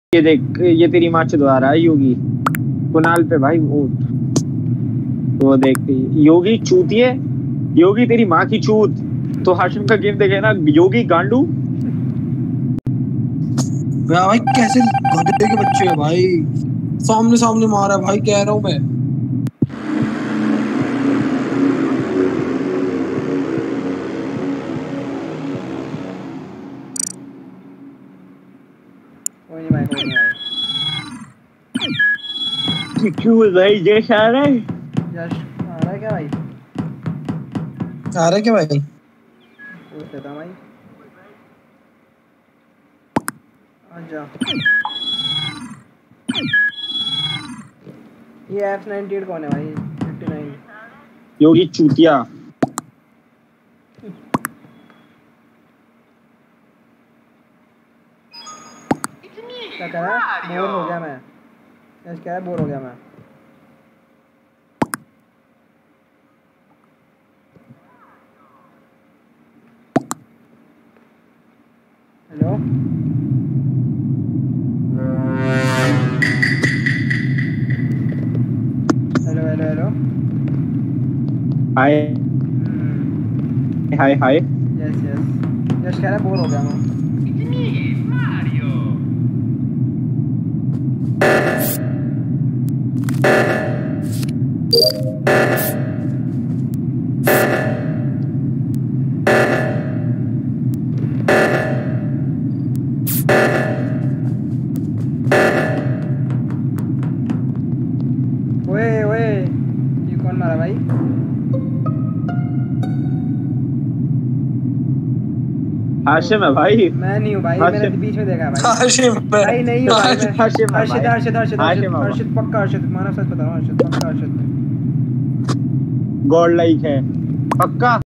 ये देख, ये तेरी माँ चुदवा रहा है योगी कुणाल पे भाई। वो देख योगी चूतिए, योगी तेरी माँ की चूत। तो हाशिम का गेम देखे ना, योगी गांडू भाई कैसे गधे के बच्चे है भाई, सामने सामने मारा भाई, कह रहा हूँ मैं। कोई नहीं भाई, कोई नहीं भाई। क्यों भाई, जैश आ रहा है? यश आ रहा है क्या भाई? आ रहा है क्या भाई? पूछ लेता भाई। आजा। ये F98 कौन है भाई? 59 योगी चूतिया। क्या कह रहा है? बोर हो गया मैं। यश कह रहा है बोर हो गया मैं। Hello hello hello hello. Hi hi hi. Yes yes. Yash कह रहा है बोर हो गया मैं। ओए ओए, ये कौन मारा भाई? हाशिम है भाई। मैं नहीं हूँ भाई, मैंने बीच में देखा भाई। हाशिम भाई नहीं हूँ भाई मैं। हाशिम है हर्षित भाई। हर्षित हर्षित हाशिम हर्षित है हर्षित पक्का हर्षित, माना सच बता रहा हूँ, हर्षित पक्का हर्षित। गॉड लाइक है पक्का।